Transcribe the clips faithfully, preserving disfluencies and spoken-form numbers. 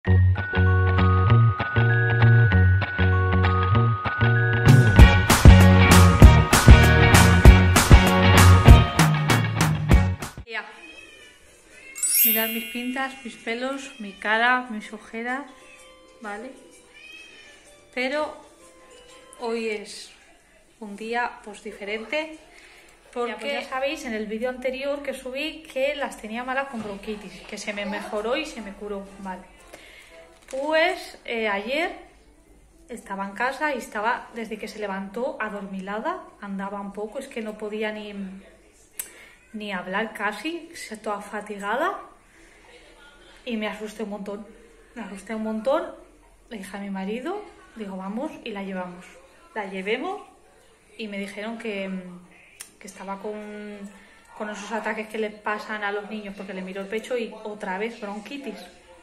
Mirad mis pintas, mis pelos, mi cara, mis ojeras, ¿vale? Pero hoy es un día pues diferente, porque ya, pues ya sabéis en el vídeo anterior que subí que las tenía malas con bronquitis, que se me mejoró y se me curó, ¿vale? Pues eh, ayer estaba en casa y estaba, desde que se levantó, adormilada, andaba un poco, es que no podía ni, ni hablar casi, toda fatigada. Y me asusté un montón, me asusté un montón, le dije a mi marido, digo, vamos y la llevamos. La llevemos y me dijeron que, que estaba con, con esos ataques que le pasan a los niños, porque le miró el pecho y otra vez bronquitis.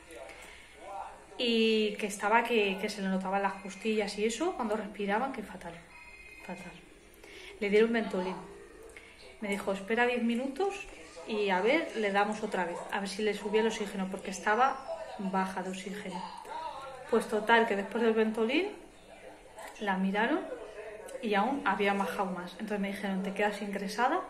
Y que estaba, que, que se le notaban las costillas y eso, cuando respiraban, que fatal, fatal. Le dieron Ventolin. Me dijo, espera diez minutos y a ver, le damos otra vez, a ver si le subía el oxígeno, porque estaba baja de oxígeno. Pues total, que después del Ventolin la miraron y aún había bajado más. Entonces me dijeron, te quedas ingresada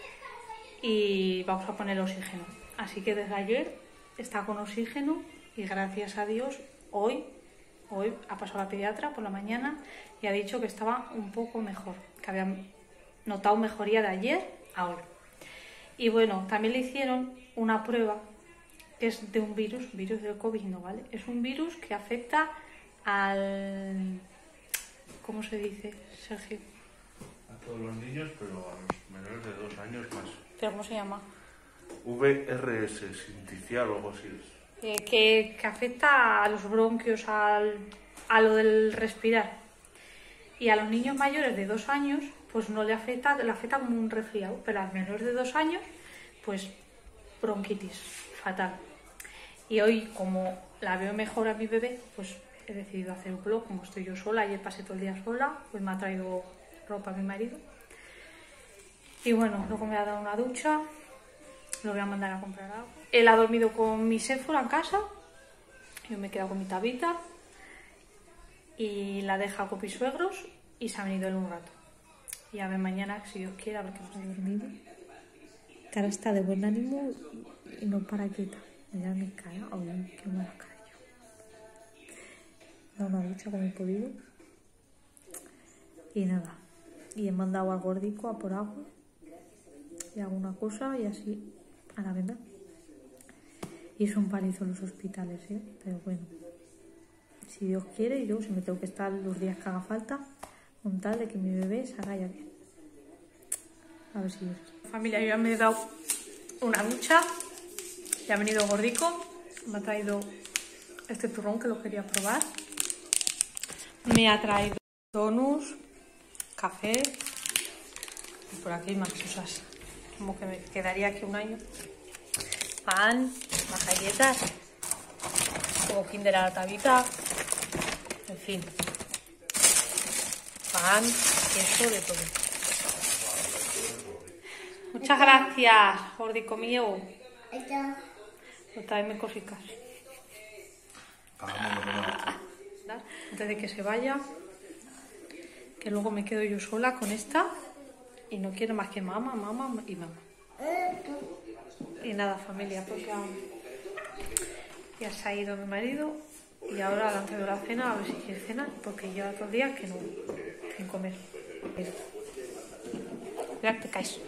y vamos a poner oxígeno. Así que desde ayer está con oxígeno y gracias a Dios hoy, hoy ha pasado la pediatra por la mañana y ha dicho que estaba un poco mejor, que había notado mejoría de ayer a hoy. Y bueno, también le hicieron una prueba que es de un virus, virus del COVID, ¿no? ¿Vale? Es un virus que afecta al... ¿Cómo se dice, Sergio? A todos los niños, pero a los menores de dos años más. ¿Pero cómo se llama? V R S, sinticial o algo así es. Eh, que, que afecta a los bronquios, al, a lo del respirar. Y a los niños mayores de dos años, pues no le afecta, le afecta como un resfriado, pero a los menores de dos años, pues bronquitis, fatal. Y hoy, como la veo mejor a mi bebé, pues he decidido hacer un vlog, como estoy yo sola, ayer pasé todo el día sola, pues me ha traído ropa a mi marido. Y bueno, luego me ha dado una ducha, lo voy a mandar a comprar algo. Él ha dormido con mi Sephora en casa, yo me he quedado con mi Tabita, y la deja con mis suegros y se ha venido él un rato. Y a ver mañana, si Dios quiere, a ver qué hemos dormido. Que ahora está de buen ánimo y no para quieta. Mirad mi cara, ay, qué mala cara yo. No me ha dicho como he podido. Y nada. Y he mandado al gordico a por agua y alguna cosa y así a la venda. Y es un palizo en los hospitales, ¿eh? Pero bueno. Si Dios quiere, y yo si me tengo que estar los días que haga falta, con tal de que mi bebé se haga ya bien. A ver si Dios. Familia, yo ya me he dado una ducha, ya ha venido gordico, me ha traído este turrón que lo quería probar. Me ha traído donuts, café y por aquí más cosas. Como que me quedaría aquí un año. Pan, más galletas, como Kinder a la Tabita. En fin, pan, queso, de todo. Muchas gracias, gordico mío. Por traerme cositas. Antes de que se vaya, que luego me quedo yo sola con esta y no quiero más que mamá, mamá y mamá. Y nada, familia, pues ya, ya se ha ido mi marido. Y ahora, antes de la cena, a ver si quiere cenar, porque lleva todo el día que no, sin comer. Mira, te caes.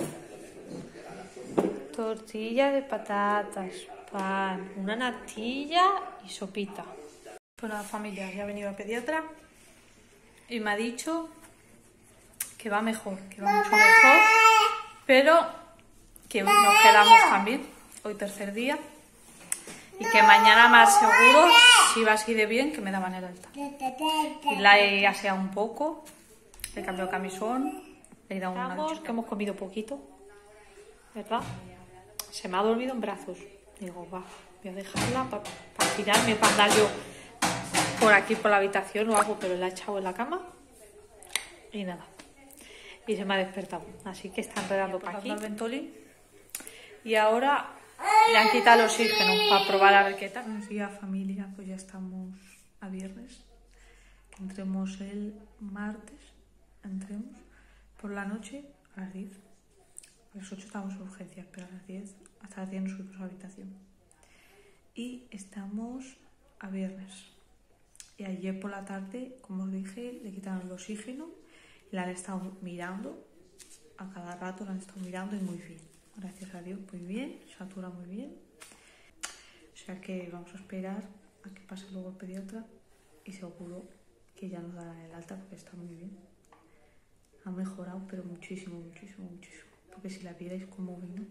Tortilla de patatas, pan, una natilla y sopita. Pues la familia, ya ha venido a pediatra y me ha dicho que va mejor, que va mucho mejor, pero que hoy nos quedamos también, hoy tercer día. Y que mañana más seguro, si va así de bien, que me daban el alta. Y la he aseado un poco, le he cambiado camisón, le he dado una ducha. Que hemos comido poquito, ¿verdad? Se me ha dormido en brazos. Digo, va, voy a dejarla para pa tirarme, para andar yo por aquí, por la habitación o algo, pero la he echado en la cama y nada. Y se me ha despertado, así que está enredando para aquí el Ventolin. Y ahora Le han quitado el oxígeno para probar a ver qué tal. Buenos días, familia, pues ya estamos a viernes. Entremos el martes, entremos por la noche a las diez. A las ocho estamos en urgencias, pero a las diez, hasta las diez nos subimos a la habitación. Y estamos a viernes. Y ayer por la tarde, como os dije, le quitaron el oxígeno y la han estado mirando. A cada rato la han estado mirando y muy bien. Gracias a Dios, muy bien. Satura muy bien. O sea que vamos a esperar a que pase luego el pediatra y seguro que ya nos darán el alta porque está muy bien. Ha mejorado, pero muchísimo, muchísimo, muchísimo. Porque si la vierais como vino,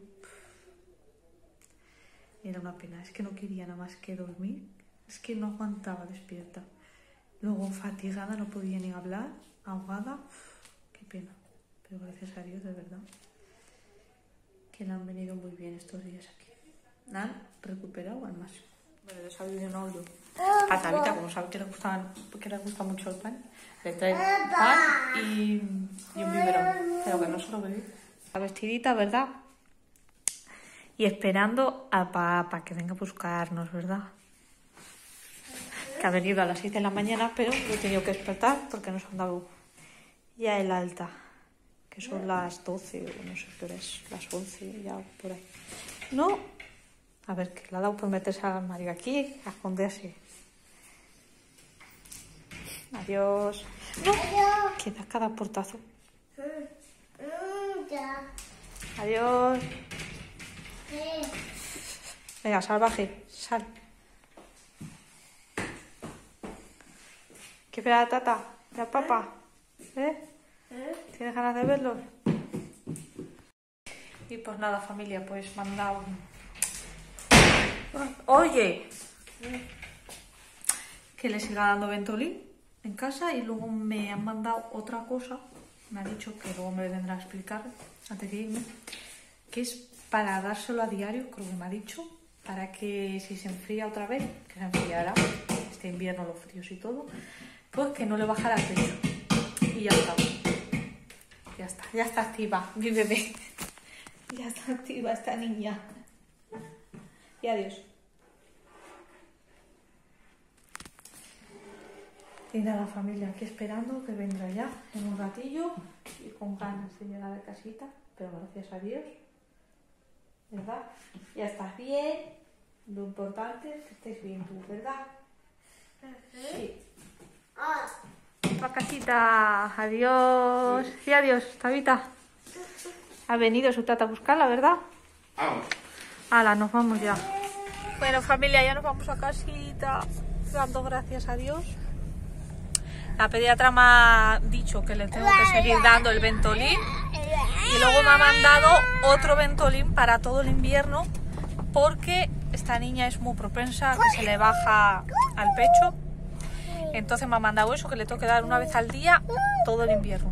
era una pena. Es que no quería nada más que dormir. Es que no aguantaba despierta. Luego fatigada, no podía ni hablar, ahogada. Qué pena. Pero gracias a Dios, de verdad, que le han venido muy bien estos días aquí. La han recuperado al máximo. Bueno, desayuno yo a Tabita, como sabe que le gusta, que le gusta mucho el pan, le trae pan y, y un biberón, pero que no se lo bebí. La vestidita, ¿verdad? Y esperando a papá que venga a buscarnos, ¿verdad? Que ha venido a las seis de la mañana, pero lo he tenido que despertar porque nos han dado ya el alta. Que son las doce o no sé qué hora es, las once, ya por ahí. No, a ver, que le ha dado por meterse al armario aquí, a esconderse. Adiós. No, que da cada portazo. Adiós. Venga, salvaje, sal. ¿Qué espera la tata? ¿La papá? ¿Eh? ¿Tienes ganas de verlos? Y pues nada, familia, pues me han dado... Oye, que le siga dando Ventolin en casa y luego me han mandado otra cosa. Me ha dicho que luego me vendrá a explicar antes de irme, que es para dárselo a diario, creo que me ha dicho, para que si se enfría otra vez, que se enfriará este invierno, los fríos y todo, pues que no le bajara el pecho. Y ya está. Ya está, ya está activa, mi bebé. Ya está activa esta niña. Y adiós. Y nada, familia, aquí esperando que vendrá ya en un ratillo y con ganas de llegar a casita, pero gracias a Dios, ¿verdad? Ya estás bien. Lo importante es que estés bien tú, ¿verdad? Sí. A casita, adiós. Sí, adiós, Tabita. Ha venido su tata a buscarla, ¿verdad? Vamos. Hala, nos vamos ya. Bueno, familia, ya nos vamos a casita, dando gracias a Dios. La pediatra me ha dicho que le tengo que seguir dando el Ventolin y luego me ha mandado otro Ventolin para todo el invierno porque esta niña es muy propensa a que se le baja al pecho. Entonces me ha mandado eso, que le tengo que dar una vez al día todo el invierno.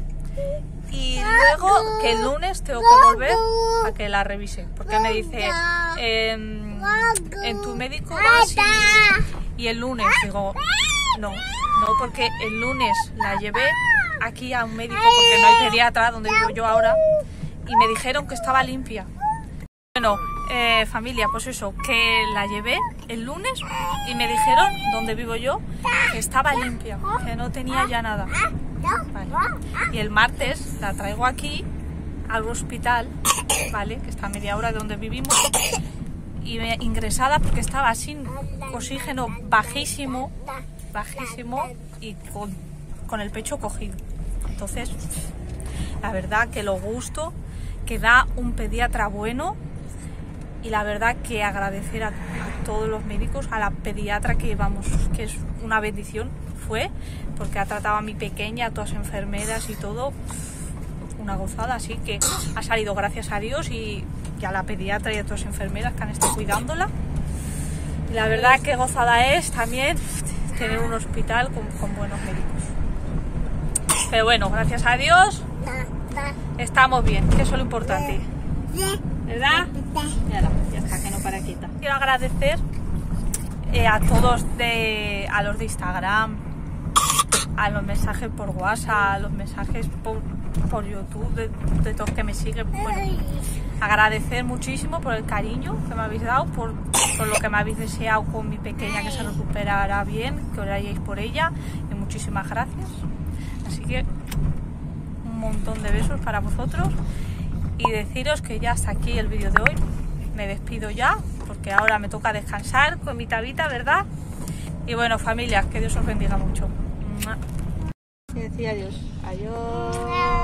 Y luego que el lunes tengo que volver a que la revise. Porque me dice, en, en tu médico vas y, y el lunes. Digo, no, no, porque el lunes la llevé aquí a un médico porque no hay pediatra donde vivo yo ahora. Y me dijeron que estaba limpia. Bueno, eh, familia, pues eso, que la llevé el lunes y me dijeron, donde vivo yo, que estaba limpia, que no tenía ya nada. Vale. Y el martes la traigo aquí al hospital, ¿vale? Que está a media hora de donde vivimos, y me, ingresada porque estaba sin oxígeno bajísimo, bajísimo y con, con el pecho cogido. Entonces, la verdad que lo gusto que da un pediatra bueno. Y la verdad que agradecer a, a todos los médicos, a la pediatra que vamos, que es una bendición, fue, porque ha tratado a mi pequeña, a todas las enfermeras y todo, una gozada, así que ha salido gracias a Dios y, y a la pediatra y a todas las enfermeras que han estado cuidándola. Y la verdad que gozada es también tener un hospital con, con buenos médicos. Pero bueno, gracias a Dios estamos bien, que eso es lo importante. ¿Verdad? Ya, ya está, que no para quieta. Quiero agradecer eh, a todos, de, a los de Instagram, a los mensajes por WhatsApp, a los mensajes por, por YouTube, de, de todos que me siguen. Bueno, agradecer muchísimo por el cariño que me habéis dado, por, por lo que me habéis deseado con mi pequeña, que se recuperará bien, que oráis por ella, y muchísimas gracias. Así que un montón de besos para vosotros y deciros que ya hasta aquí el vídeo de hoy. Me despido ya porque ahora me toca descansar con mi tabita, ¿verdad? Y bueno, familia, que Dios os bendiga mucho. Y decía adiós. Adiós.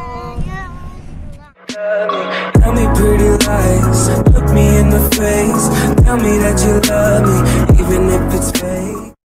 Tell me pretty lies, look me in the face, tell me that you love me, even if it's fake.